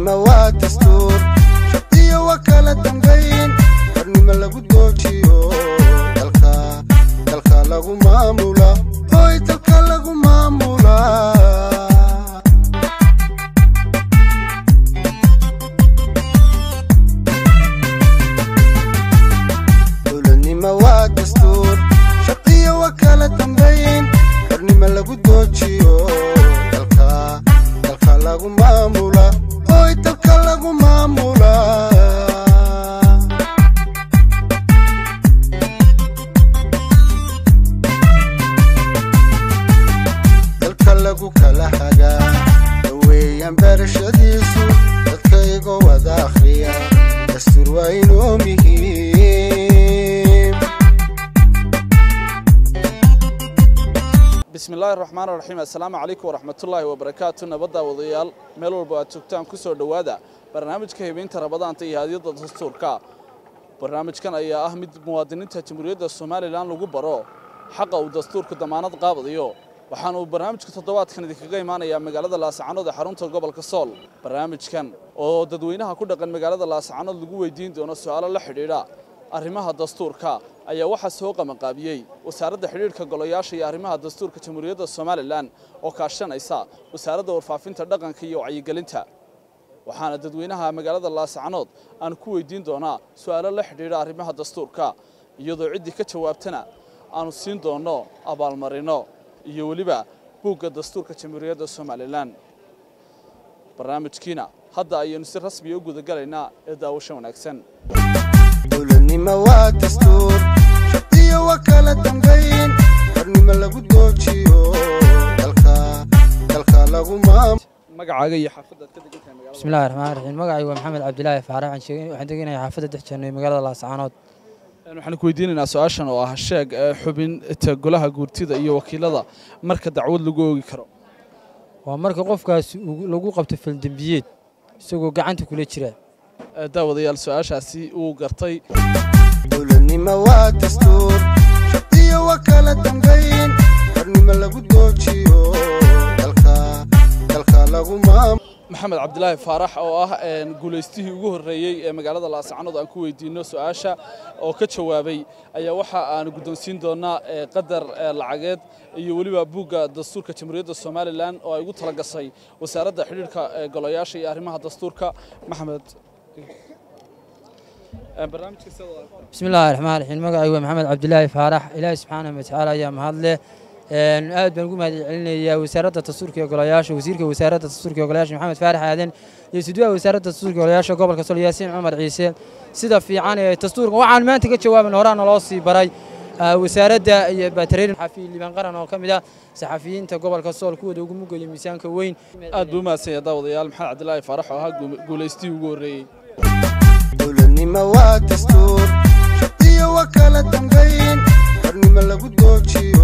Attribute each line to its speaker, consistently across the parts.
Speaker 1: dowladnimo waa dastuur shaqtiyo wakala dambeyn qarnimo lagu doojiyo dalka lagu maamula hoy dalka lagu maamula dowladnimo waa dastuur shaqtiyo wakala dambeyn qarnimo lagu doojiyo dalka lagu maamula hoy dalka lagu maamula dalka lagu kala hagaa daweeyaan barashadiisu dadkaygo wada akhriya dastuur waa inoo muhiim.
Speaker 2: بسم الله الرحمن الرحيم السلام عليكم ورحمة الله وبركاته نبضة وضيال ملول باتوكتان كسر دوادا برنامج كهبين تربضان تيهادية الدستور كا برنامج كان أي أهمية مواطنين تجمهورية الصومال الآن لجو برا حق الدستور كضمانات قابضيو وحنو برنامج كتطوات كان ذيك جاي معنا يا مجالات الأسعانود حرون قبل كسول برنامج كان أو تدوينها كل كان مجالات الأسعانود لجو يدين دون السؤال الحريرة arrimaha dastuurka ayaa waxa soo qabanqaabiyay wasaaradda xiriirka golayaasha iyo arrimaha dastuurka Jamhuuriyadda Soomaaliland oo kaashanaysa wasaaradda warfaafinta dhaqanka iyo wacyigelinta waxaana dadweynaha magaalada Laascaanood aan ku weydiin doonaa su'aalo la xiriira arrimaha dastuurka iyadoo cidii ka jawaabtana aanu siin doono abaalmarino iyo waliba buugga dastuurka Jamhuuriyadda Soomaaliland barnaamijkiina hadda ayaynu si rasmi ah u guda galaynaa ee daawasho wanaagsan. dowladnimo waa dastuur shaqtiyo wakala dambeyn qarnimo lagu doojiyo dalka lagu maamula magacaaga iyo xaafadda ka degantahay magaalada.
Speaker 3: bismillaahir rahmaanir rahiim magacaygu waa maxamed cabdilaahi faarax waxaan deganahay xaafadda Dexjanoy magaalada Laascaanood.
Speaker 2: waxaan ku weydiinaynaa su'aashan oo ah sheeg xubin golaha guurtida iyo wakiilada marka dacwad lagu oogi karo.
Speaker 3: waa marka qofkaas lagu qabto fil dambiyeed isagoo gacanta kula jira
Speaker 2: daawadayaal su'aashaasi uu gartay.
Speaker 1: dowladnimo waa dastuur shaqtiyo wakala dambeyn qarnimo lagu doojiyo dalka lagu maamula
Speaker 2: maxamed cabdilaahi faarax oo ah guuleystihii ugu horeeyay ee magaalada Laascaanood aan ku weydiino su'aasha oo ka jawaabay ayaa waxa aan guddoonsiin doonaa qadar lacageed iyo waliba buugga dastuurka Jamhuuriyadda Soomaaliland oo ay ugu talagashay wasaaradda xiriirka golayaasha iyo arrimaha dastuurka. maxamed
Speaker 3: بسم الله الرحمن الرحيم magacaygu waa maxamed cabdilaahi faarax ilaahay subxaanahu wa tacaala ayaa mahadle aad baan ugu mahadcelinayaa wasaaradda dastuurka iyo golayaasha wasiirka wasaaradda dastuurka iyo golayaasha maxamed faarax aadan iyo sidoo wasaaradda dastuurka iyo golayaasha gobolka Sool Yaasiin Cumar Ciise sida fiican ee dastuurka waxaan maanta ka jawaaban horaan loo sii baray wasaaradda iyo baatariin xafiid liban qaran oo kamid ah saxafiyiinta gobolka Sool kuwada ugu mugay miisaanka weyn
Speaker 2: aad buu maasay daawadayaal maxamed cabdilaahi faarax oo ahaa guuleystii ugu horeeyay.
Speaker 1: dowladnimo waa dastuur shaqtiyo wakala dambeyn qarnimo lagu doojiyo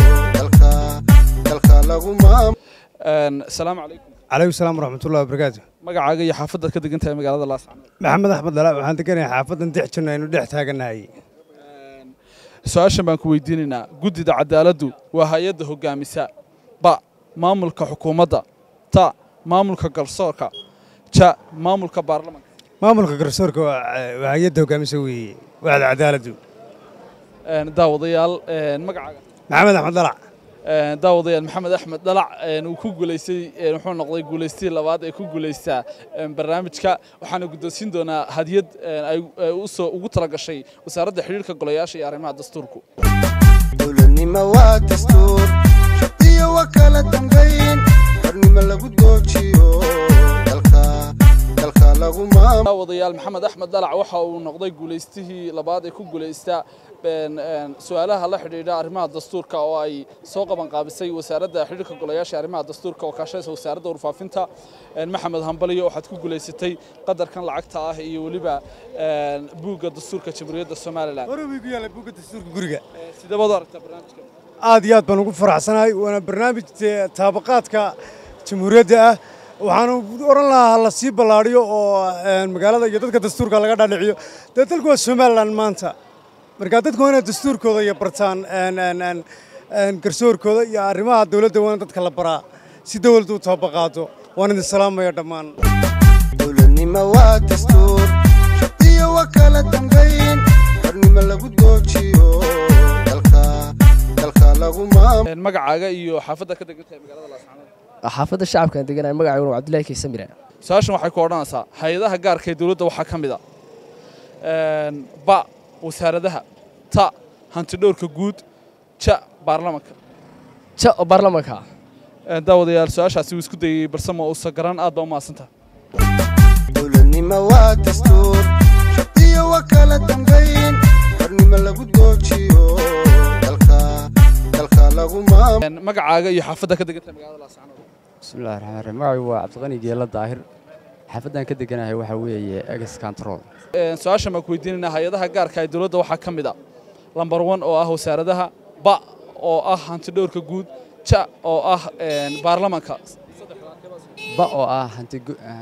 Speaker 1: dalka lagu maamula.
Speaker 2: السلام عليكم.
Speaker 4: عليكم السلام ورحمة الله وبركاته.
Speaker 2: magacaaga iyo xaafadda ka degantahay magaalada Laascaanood.
Speaker 4: محمد أحمد دلع waxaan deganahay xaafaddan Dexjanoy inuu dhex taaganahay.
Speaker 2: su'aashan baan ku weydiinaynaa guddida cadaaladdu waa hay'adda hogaamisa ba maamulka xukuumadda ta maamulka garsoorka ja maamulka baarlamaanka.
Speaker 4: maamulka garsoorka waa hay'adda hogaamisa weeye waaxda cadaaladdu.
Speaker 2: daawadayaal magacaaga
Speaker 4: maxamed axmed dalac
Speaker 2: daawadayaal maxamed axmed dalac uu ku guuleystay wuxuu noqday guuleystii labaad ee ku guuleysta barnaamijka waxaana guddoonsiin doonaa hadiyad ay ugu talagashay wasaaradda xiriirka golayaasha iyo arrimaha dastuurku.
Speaker 1: dowladnimo waa dastuur shaqtiyo wakala dambeyn qarnimo lagu doojiyo dalka lagu maamula.
Speaker 2: daawadayaal maxamed axmed dalac waxa uu noqday guuleystihii labaad ee ku guuleysta su'aalaha la xiriira arrimaha dastuurka oo ay soo qabanqaabisay wasaaradda xiriirka golayaasha arrimaha dastuurka oo kaashanaysa wasaaradda warfaafinta. maxamed hambaliyo waxaad ku guuleysatay qadarkan lacagta ah iyo waliba buugga dastuurka Jamhuuriyadda Soomaaliland.
Speaker 4: warbigu yaala buugga dastuurka guriga
Speaker 2: sidee baad aragtaa barnaamijka?
Speaker 4: aad iyo aad baan ugu faraxsanahay waana barnaamij taabaqaadka jamhuuriyadda ah waxaan oran lahaa la sii ballaariyo oo magaalada iyo dadka dastuurka laga dhaadhiciyo dalku waa Soomaaliland maanta marka dadku waa dastuurkooda iyo bartaan garsoorkooda iyo arrimaha dawladda waa dadka la baraa si dawladdu u taabaqaato waan idin salaamayaa dhammaan.
Speaker 1: dowladnimo waa dastuur iyo wakala dambayn qarnimo lagu doojiyo dalka lagu maamul
Speaker 2: magacaaga iyo xaafadda ka degantahay magaalada Laascaanood
Speaker 5: xaafadda shacabka deganay magacaygu waa Cabdullaahi Kaysamira
Speaker 2: su'aashan waxay ku odhanaysaa hay'adaha gaarka ee dawladda waxaa ka mid ah ba wasaaradaha ta hanti dhowrka guud ja baarlamaanka daawadayaal su'aashaasi wuu isku dayay balse ma uusan garan aad baa u mahadsantahay
Speaker 1: dowladnimo waa dastuur iyo wakala dambayn qarnimo lagu doojiyo dalka lagu maamul
Speaker 2: magacaaga iyo xaafadda ka degantahay magaalada Laascaanood
Speaker 6: bismillaahi raxmaani raxiim magacaygu waa Cabdiqani Geela Daahir xaafaddan ka deganahay waxa weeye Egas Control
Speaker 2: su'aasha ma ku weydiinayna hay'adaha gaarka ee dawladda waxaa ka mid ah lambar 1 oo ah wasaaradaha ba oo ah hanti dhowrka guud ja oo ah baarlamaanka
Speaker 6: ba oo ah hanti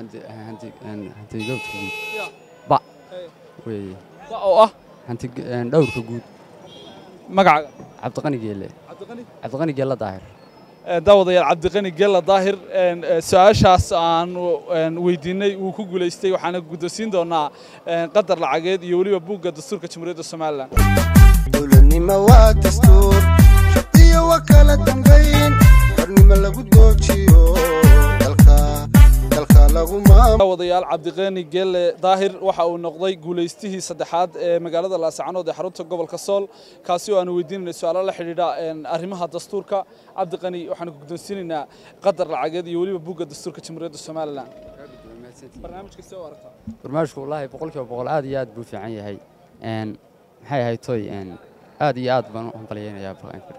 Speaker 6: dhowrka guud ba weeye
Speaker 2: ba oo ah
Speaker 6: hanti dhowrka guud
Speaker 2: magacaaga
Speaker 6: Cabdiqani Geela Daahir
Speaker 2: daawadayaal Cabdiqani Geela Daahir su'aashaas aan weydiinay uu ku guuleystay waxaana guddoonsiin doonaa qadar lacageed iyo waliba buugga dastuurka Jamhuuriyadda Soomaaliland
Speaker 1: dowladnimo waa dastuur iyo wakala dambayn qarnimo lagu doojiyo dalka lagu maamul
Speaker 2: daawadayaal Cabdiqani Geela Daahir waxa uu noqday guuleystihii saddexaad ee magaalada Laascaanood ee xarunta gobolka Sool kaasi oo aan weydiinay su'aalo la xiriira arrimaha dastuurka Cabdiqani waxaan ku guddoonsiinaynaa qadar lacageed iyo waliba buugga dastuurka Jamhuuriyadda Soomaaliland barnaamijka soo warta
Speaker 6: barnaamijku wallahi boqolkiiba boqol aad iyo aad buu fiican yahay maxay ahayd toy aad iyo aad baan u hambalyeeynaya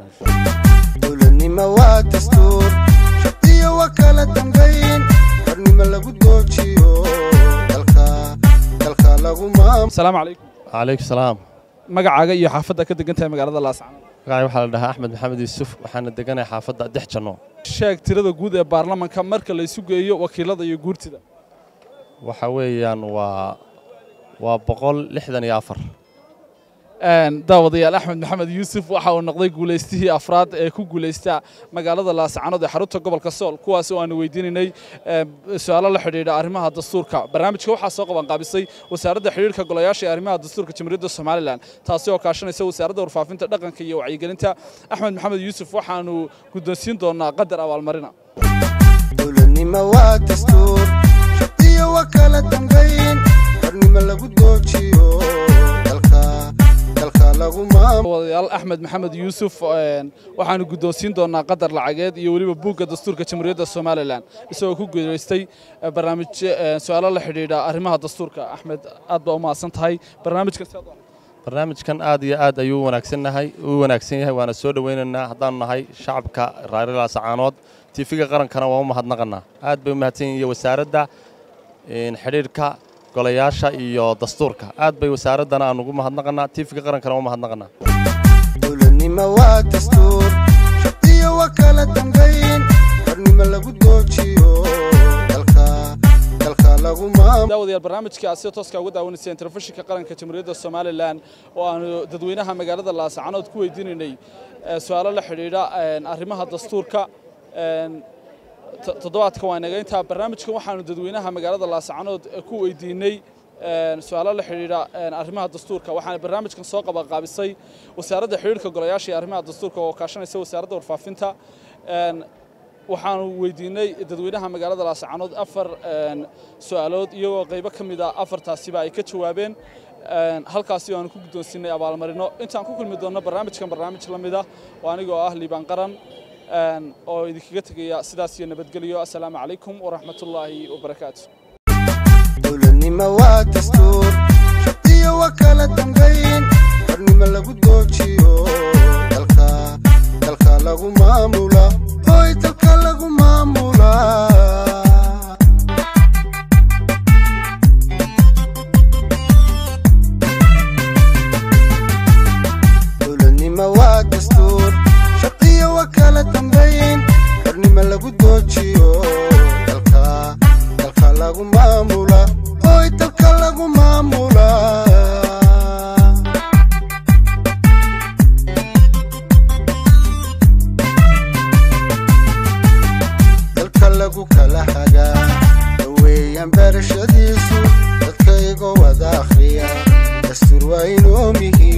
Speaker 1: dowladnimo waa dastuur iyo wakala dambayn qarnimo lagu doojiyo dalka lagu maamul
Speaker 2: assalaamu calaykum
Speaker 7: calaykum salaam
Speaker 2: magacaaga iyo xaafadda ka degantahay magaalada Laascaanood
Speaker 7: magacay waxaa la dhahaa Axmed Maxamed Yuusuf waxaana deganahay xaafadda Dexjano
Speaker 2: sheeg tirada guud ee baarlamaanka marka la isu geeyo wakiilada iyo guurtida
Speaker 7: waxa weeyaan waa 164
Speaker 2: daawadayaal Axmed Maxamed Yuusuf waxa uu noqday guuleystihii afraad ee ku guuleysta magaalada Laascaanood ee xarunta gobolka Sool kuwaas oo aan weydiinay su'aalo la xiriira arrimaha dastuurka barnaamijka waxa soo qaban qaabisay wasaaradda xiriirka golayaasha ee arrimaha dastuurka Jamhuuriyadda Soomaaliland taasi oo kaashanaysa wasaaradda warfaafinta dhaqanka iyo wacyigelinta Axmed Maxamed Yuusuf waxaanu guddoonsiin doonaa qadar abaalmarina
Speaker 1: dowladnimo waa dastuur iyo wakala dambayn qarnimo lagu doojiyo
Speaker 2: wadayaal Axmed Maxamed Yuusuf waxaanu guddoonsiin doonaa qadar lacageed iyo waliba buugga dastuurka Jamhuuriyadda Soomaaliland isagoo ku guuleystay barnaamij su'aalo la xiriira arrimaha dastuurka Axmed aad baa u mahadsantahay
Speaker 7: barnaamijkan aad iyo aad ayuu wanaagsan yahay waana soo dhaweynaynaa haddaan nahay shacabka reer Laascaanood TV-ga qarankana waa u mahadnaqanaa aad bay u mahadsan yihiin wasaaradda xiriirka golayaasha iyo dastuurka aad bay wasaaradana aan ugu mahadnaqanaa TV-ga qarankana waa mahadnaqanaa
Speaker 1: dowladnimo waa dastuur iyo wakala dambayn qarnimo lagu doojiyo dalka lagu maamul
Speaker 2: daawadayaal barnaamijka si tooska uga daawanaysa telefishinka qaranka Jamhuuriyadda Soomaaliland oo aan dadweynaha magaalada Laascaanood ku weydiinay su'aalo la xiriira arrimaha dastuurka toddobaadka waa inaga inta barnaamijkan waxaanu dadweynaha magaalada Laascaanood ku weydiinay su'aalo la xiriira arrimaha dastuurka waxaana barnaamijkan soo qabanqaabisay wasaaradda xiriirka golayaasha ee arrimaha dastuurka oo kaashanaysa wasaaradda warfaafinta waxaanu weydiinay dadweynaha magaalada Laascaanood 4 su'aalood iyagoo qaybo ka mid ah 4taasiba ay ka jawaabeen halkaasi oo aan ku guddoonsiinay abaalmarino intaan ku kulmi doonno barnaamijkan barnaamij la mid ah oo anigoo ah Liibaan Qaran oo idinkaga tagaya sidaas iyo nabadgelyo assalaamu calaykum waraxmatullaahi wabarakaatu
Speaker 1: dowladnimo waa dastuur iyo wakala dambayn qarnimo lagu doojiyo dalka lagu maamula dalka lagu maamula dowladnimo waa dastuur iyo wakala dambayn qarnimo lagu doojiyo dalka lagu maamula dalka lagu maamula dalka lagu kala hagaa برشديسو dadkaygo wada akhriya dastuur waa inoo mihiyo